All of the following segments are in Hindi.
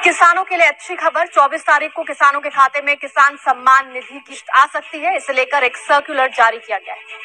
किसानों के लिए अच्छी खबर, 24 तारीख को किसानों के खाते में किसान सम्मान निधि किस्त आ सकती है। इसे लेकर एक सर्कुलर जारी किया गया है।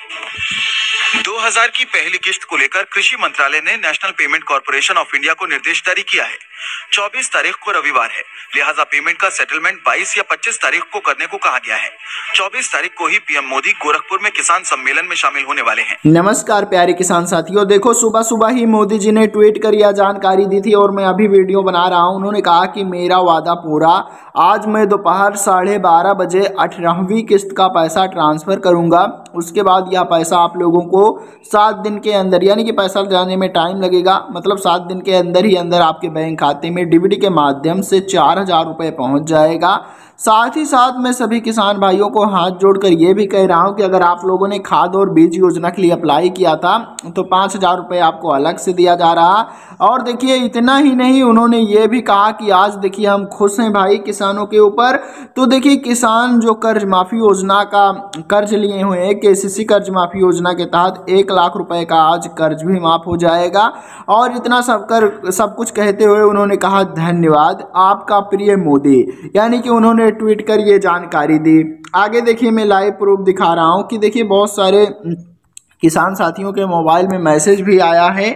2000 की पहली किस्त को लेकर कृषि मंत्रालय ने national payment corporation of India को निर्देश जारी किया है। 24 तारीख को रविवार है, लिहाजा पेमेंट का सेटलमेंट 22 या 25 तारीख को करने को कहा गया है। 24 तारीख को ही पीएम मोदी गोरखपुर में किसान सम्मेलन में शामिल होने वाले हैं। नमस्कार प्यारे किसान साथियों, देखो सुबह सुबह ही मोदी जी ने ट्वीट कर यह जानकारी दी थी और मैं अभी वीडियो बना रहा हूं। उन्होंने कहा कि मेरा वादा पूरा, आज मैं दोपहर 12:30 बजे 18वीं किस्त का पैसा ट्रांसफर करूंगा। उसके बाद यह पैसा आप लोगों को 7 दिन के अंदर, यानी कि पैसा जाने में टाइम लगेगा, मतलब 7 दिन के अंदर ही अंदर आपके बैंक खाते में डीबीटी के माध्यम से 4000 रुपये पहुंच जाएगा। साथ ही साथ मैं सभी किसान भाइयों को हाथ जोड़कर ये भी कह रहा हूं कि अगर आप लोगों ने खाद और बीज योजना के लिए अप्लाई किया था तो 5000 रुपये आपको अलग से दिया जा रहा। और देखिए इतना ही नहीं, उन्होंने ये भी कहा कि आज देखिए हम खुश हैं भाई किसानों के ऊपर। तो देखिए किसान जो कर्ज माफ़ी योजना का कर्ज लिए हुए हैं, केसीसी कर्ज माफ़ी योजना के तहत 1 लाख रुपए का आज कर्ज भी माफ़ हो जाएगा। और इतना सब कुछ कहते हुए उन्होंने कहा धन्यवाद आपका प्रिय मोदी, यानी कि उन्होंने ट्वीट कर ये जानकारी दी। आगे देखिए मैं लाइव प्रूफ दिखा रहा हूं कि देखिए बहुत सारे किसान साथियों के मोबाइल में मैसेज भी आया है।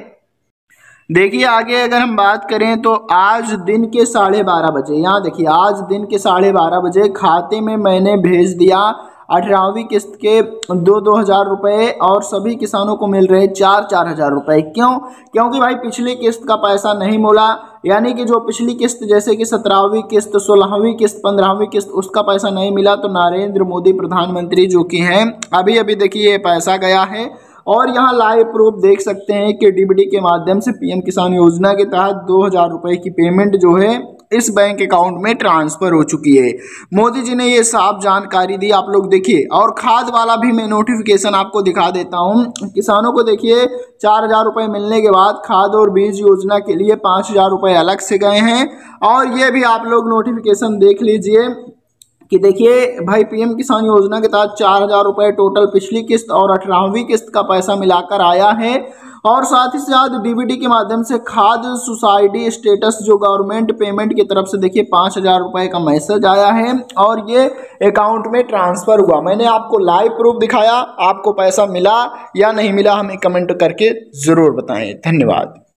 देखिए आगे अगर हम बात करें तो आज दिन के 12:30 बजे, यहाँ देखिए आज दिन के 12:30 बजे खाते में मैंने भेज दिया 18वीं किस्त के 2-2000 रुपये और सभी किसानों को मिल रहे 4-4 हज़ार रुपये। क्योंकि भाई पिछली किस्त का पैसा नहीं मिला, यानी कि जो पिछली किस्त जैसे कि 17वीं किस्त, 16वीं किस्त, 15वीं किस्त, उसका पैसा नहीं मिला। तो नरेंद्र मोदी प्रधानमंत्री जो कि हैं, अभी देखिए ये पैसा गया है और यहाँ लाइव प्रूफ देख सकते हैं कि डीबीटी के माध्यम से पीएम किसान योजना के तहत 2000 रुपये की पेमेंट जो है इस बैंक अकाउंट में ट्रांसफर हो चुकी है। मोदी जी ने ये साफ जानकारी दी, आप लोग देखिए। और खाद वाला भी मैं नोटिफिकेशन आपको दिखा देता हूँ। किसानों को देखिए 4000 रुपये मिलने के बाद खाद और बीज योजना के लिए 5000 रुपये अलग से गए हैं। और ये भी आप लोग नोटिफिकेशन देख लीजिए कि देखिए भाई पीएम किसान योजना के तहत 4000 रुपये टोटल पिछली किस्त और 18वीं किस्त का पैसा मिलाकर आया है। और साथ ही साथ डीबीटी के माध्यम से खाद सोसाइटी स्टेटस जो गवर्नमेंट पेमेंट की तरफ से देखिए 5000 रुपये का मैसेज आया है और ये अकाउंट में ट्रांसफ़र हुआ। मैंने आपको लाइव प्रूफ दिखाया, आपको पैसा मिला या नहीं मिला हमें कमेंट करके ज़रूर बताएं। धन्यवाद।